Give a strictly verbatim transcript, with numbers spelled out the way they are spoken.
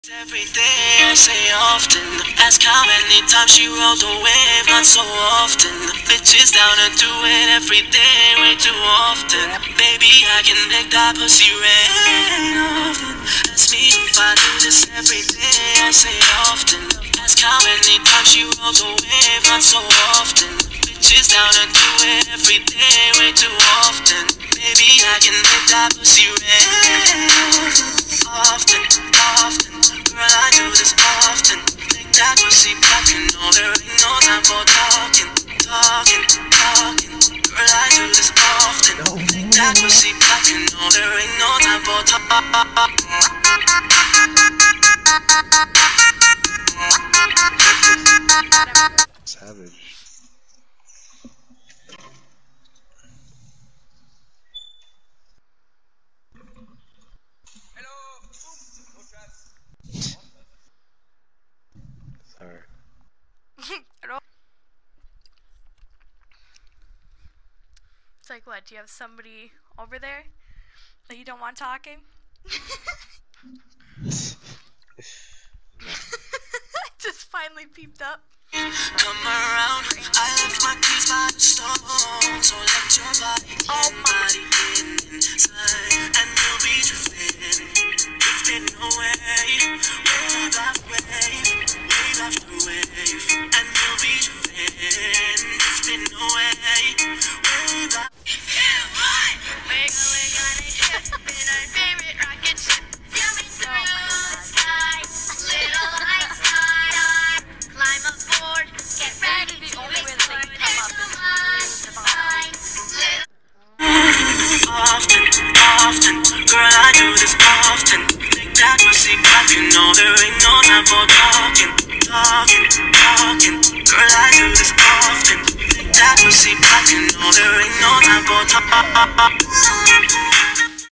Every day I say often. Ask how many times she rode the wave, not so often. Bitches down to do it every day, way too often. Baby, I can make that pussy rain often. Ask me if I do this every day, I say often. Ask how many times she rode the wave, not so often. Bitches down to do it every day, way too often. Baby, I can make that pussy rain often, often. Girl, I do this often. Make that pussy pop, you know there ain't no time for talking, talking, talking. Girl, I do this often. Make that pussy pop, you know there ain't no time for talking. Savage. Sorry. It's like, what, do you have somebody over there that you don't want talking? Just finally peeped up. Come around, I left my keys by the stone, so let your body, oh body in inside, and you'll be drifting, drifting away, wave after wave, wave after wave, and you'll be drifting, drifting away, wave after wave. Wiggle, wiggle, and ship in our favorite rocket ship, zooming through the sky, little lights start, climb aboard, get ready to explore, there's no light, often, often, girl, I do this often. Make that pussy pop, you know there ain't no time for talking, talking, talking. Girl, I do this often. Make that pussy pop, you know there ain't no time for talking.